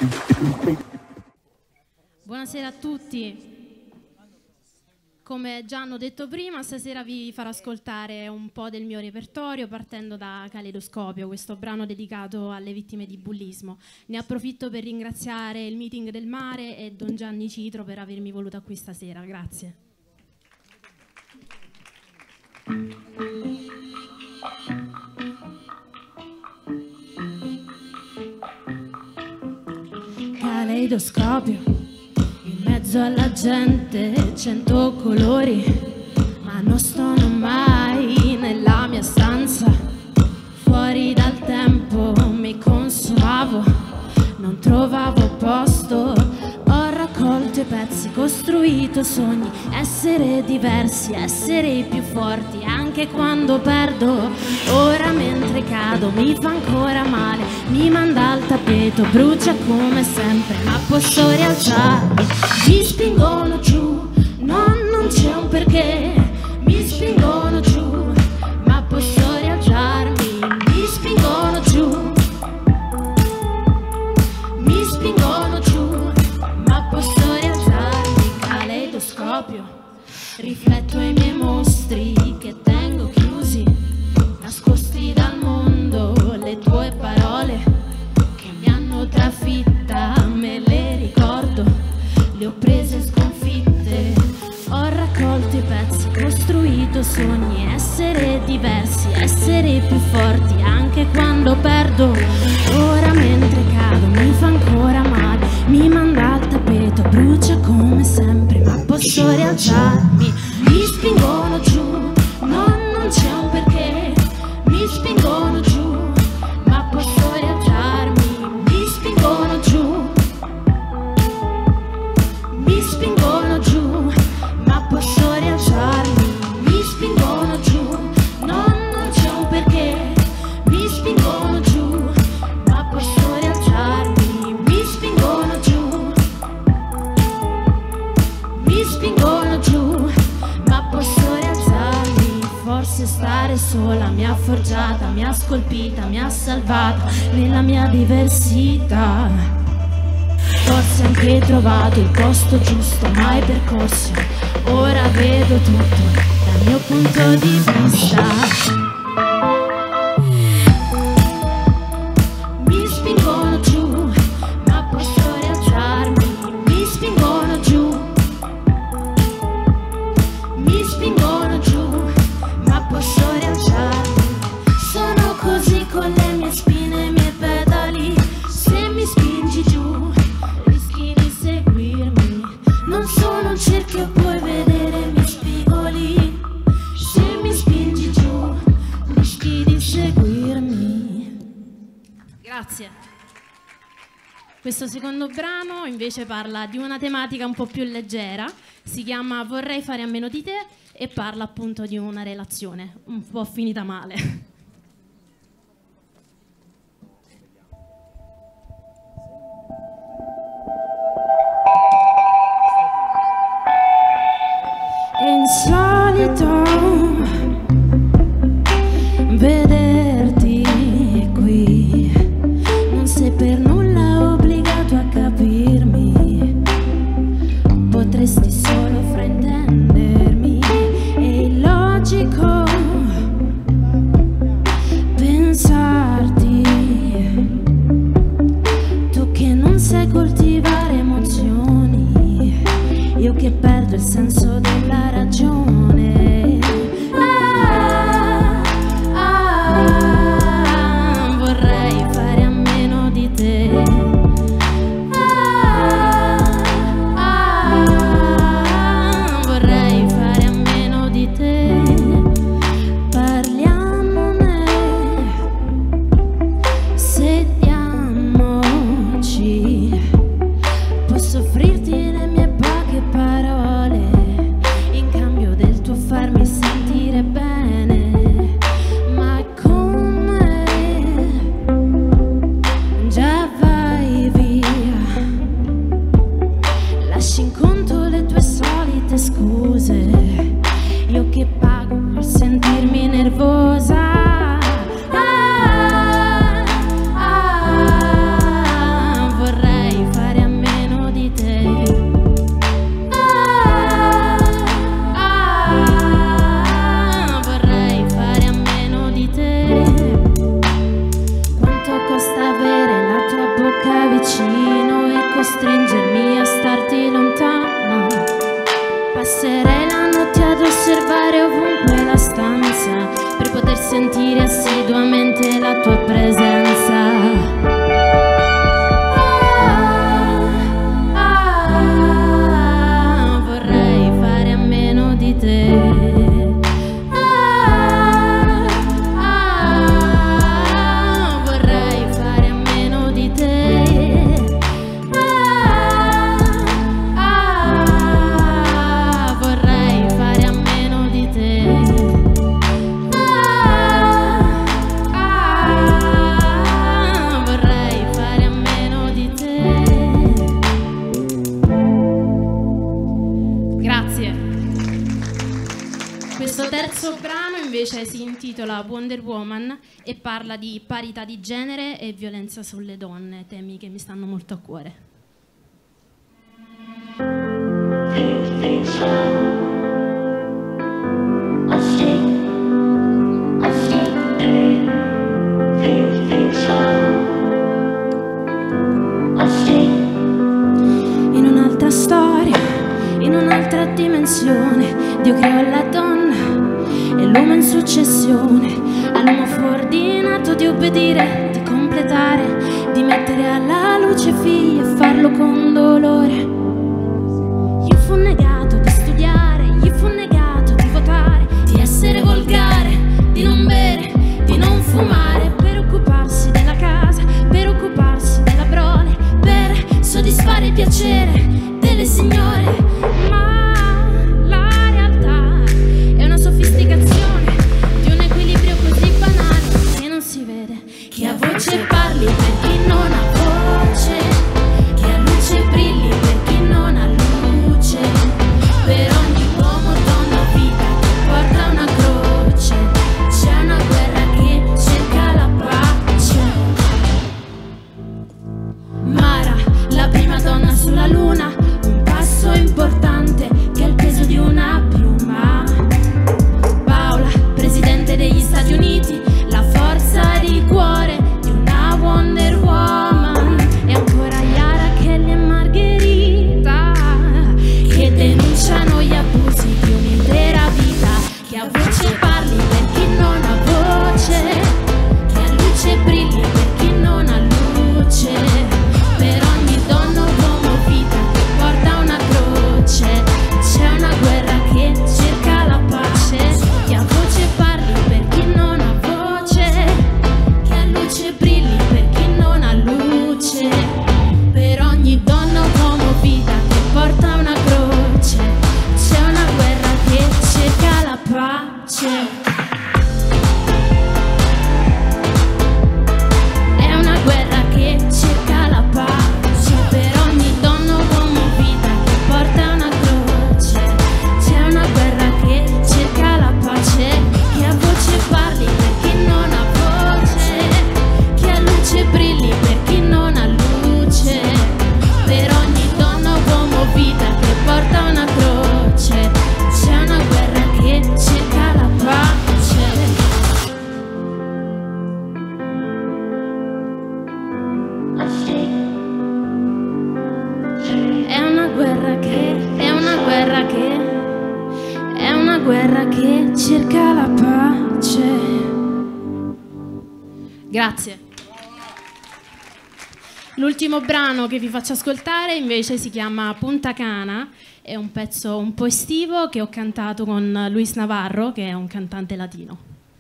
Buonasera a tutti. Come già hanno detto prima, stasera vi farò ascoltare un po' del mio repertorio partendo da Caleidoscopio, questo brano dedicato alle vittime di bullismo. Ne approfitto per ringraziare il Meeting del Mare e Don Gianni Citro per avermi voluto qui stasera. Grazie. Caleidoscopio, in mezzo alla gente, 100 colori, ma non sono mai nella mia stanza. Fuori dal tempo mi consumavo, non trovavo posto. Ho raccolto i pezzi, costruito sogni, essere diversi, essere i più forti anche quando perdo. Ora mentre cado mi fa ancora male, mi manda al tappeto, brucia come sempre, ma posso rialzarmi. Mi spingono giù, non c'è un perché. Mi spingono giù, ma posso rialzarmi. Mi spingono giù, mi spingono giù, ma posso rialzarmi. Caleidoscopio, rifletto i miei mostri che tengo chiusi, nascosti dal mondo. Le tue parole che mi hanno trafitta, me le ricordo, le ho prese sconfitte. Ho raccolto i pezzi, costruito sogni, essere diversi, essere più forti anche quando perdo. Ora mentre cado mi fa ancora male, mi manda al tappeto, brucia come sempre, ma posso rialzarmi. Mi spingono giù, non c'è un perché. Mi spingono giù, ma posso rialzarmi. Mi spingono giù, mi spingono giù, ma posso rialzarmi. Mi spingono giù, non c'è un perché. Mi spingono giù, ma posso rialzarmi. Mi spingono giù, mi spingono giù, ma posso rialzarmi. Forse stare sola mi ha forgiata, mi ha scolpita, mi ha salvata nella mia diversità. Forse anche trovato il posto giusto, mai percorso. Ora vedo tutto dal mio punto di vista. Mi spingono giù, ma posso rialzarmi. Mi spingono giù, mi spingono giù, ma posso rialzarmi. Sono così con le mie spine e i miei pedali. Se mi spingi giù rischi di seguirmi. Non sono un cerchio, puoi vedere i miei spigoli. Se mi spingi giù rischi di seguirmi. Grazie. Questo secondo brano invece parla di una tematica un po' più leggera, si chiama Vorrei fare a meno di te e parla appunto di una relazione un po' finita male. È insolito vederti qui, non sei per nulla obbligato a capirmi, potresti solo fraintendermi. È illogico pensarti, tu che non sai coltivare emozioni, io che perdo il senso della ragione. sentire assiduamente la tua presenza. Vorrei fare a meno di te. Questo terzo brano invece si intitola Wonder Woman e parla di parità di genere e violenza sulle donne, temi che mi stanno molto a cuore. In un'altra storia, in un'altra dimensione, Dio creò la donna e l'uomo in successione. All'uomo fu ordinato di obbedire, di completare, di mettere alla luce figli e farlo con dolore. Gli fu negato di studiare, gli fu negato di votare, di essere volgare, di non bere, di non fumare, per occuparsi della casa, per occuparsi della prole, per soddisfare il piacere delle signore. Ma la realtà è una sofisticazione di un equilibrio così banale che non si vede. Che a voce parli per chi non ha voce, che a luce brilli per chi non ha luce. Per ogni uomo, donna o vita che porta una croce, c'è una guerra che cerca la pace. Mara, la prima donna sulla luna, un passo importante che ha il peso di una piuma. Paola, presidente degli Stati Uniti, la forza di cuore di una Wonder Woman. E ancora Yara, Kelly e Margherita, che denunciano gli abusi di un'intera vita. Che a voce parli per chi non ha voce, che a luce brilli per chi non ha luce. Per ogni donna, uomo, vita che porta una croce, c'è una guerra che cerca la pace. Che a voce parli per chi non ha voce, che a luce brilli per chi non ha luce. Per ogni donna, uomo, vita che porta una croce, c'è una guerra che cerca la pace. È una guerra che cerca la pace. Per ogni donna, uomo, vita che porta una croce, c'è una guerra che cerca la pace. Che a voce parli per chi non ha voce, che a luce brilli per chi non ha luce. Per ogni donna, uomo, vita che porta una croce, c'è una guerra che cerca la pace. È una guerra che, è una guerra che, è una guerra che cerca la pace. Grazie. L'ultimo brano che vi faccio ascoltare invece si chiama Punta Cana, è un pezzo un po' estivo che ho cantato con Luis Navarro, che è un cantante latino.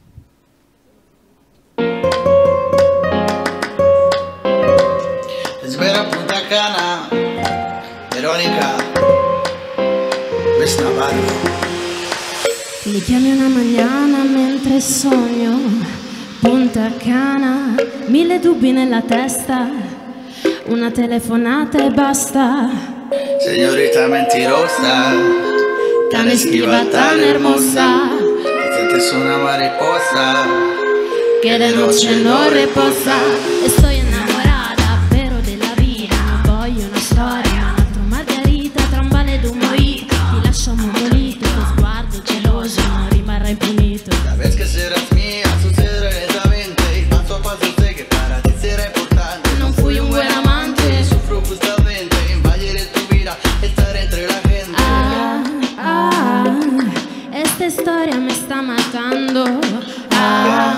Espera Punta Cana, Veronica, Luis Navarro. Mi chiami una mañana mentre sogno, Punta Cana, 1000 dubbi nella testa, una telefonata e basta. Señorita mentirosa, Tan esquiva, tan hermosa, sientes una mariposa que de noche no reposa. Estoy enamorada, pero de la vida no voglio una storia. Un altro Margarita tra un ballo ed un mojito. Ti lascio ammoniolito, tuo sguardo geloso non rimarrà impunito. Sabes que serás mía, sucede lentamente y paso a paso sé que para ti será importante. Non fui un buen amante, Sufro justamente, invadiré tu vida, estar entre la gente. esta historia me está matando.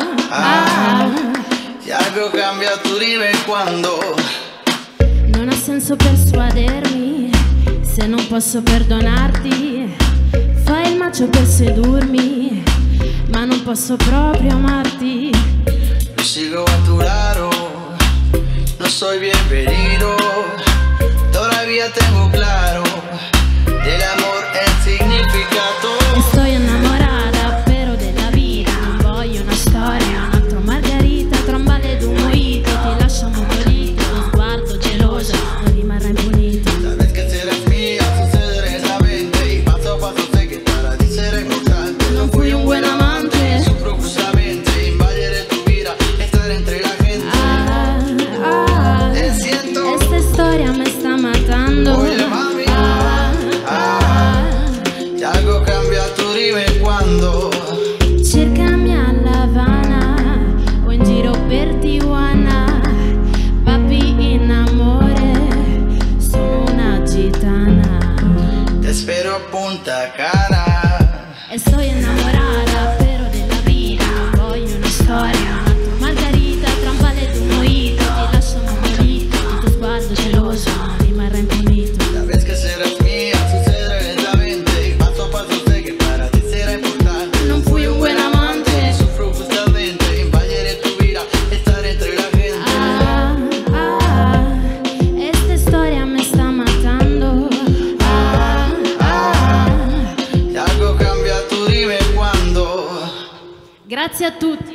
algo cambia, tú dime cuándo. Non ha senso persuadermi se non posso perdonarti. Fai il macio per sedurmi, ma non posso proprio amarti. Yo sigo a tu lado, no soy bienvenido. Todavía tengo claro del amor el significado. Estoy innamorata però della vita. Non voglio una storia, un altro margarita. Tra un ballo ed un mojito ti lascio ammutolito. Lo sguardo geloso non rimarrà impunito. Sabes que serás mía, sucederá en la mente. Y paso a paso sé que para ti será importante. Non fui un buen amante. Sufro justamente, invadiré tu vida, estar entre la gente. Te siento. Esta historia me está matando. Oye, mami. Y algo cambia, tú dime cuándo. Cercami a La Habana o in giro per Tijuana. Papi, in amore, sono una gitana. Te espero a Punta Cana. Estoy innamorata però della vita. Non voglio una storia, un altro margarita. Tra un ballo ed un mojito ti lascio ammutolito. Il tuo sguardo geloso non rimarrà impunito. Sabes que serás mía, sucederá lentamente. Y paso a paso sé que para ti será importante. Non fui un buen amante. Sufro justamente, invadiré tu vida, estar entre la gente. Esta historia me está matando. Y algo cambia, tú dime cuándo. Grazie a tutti.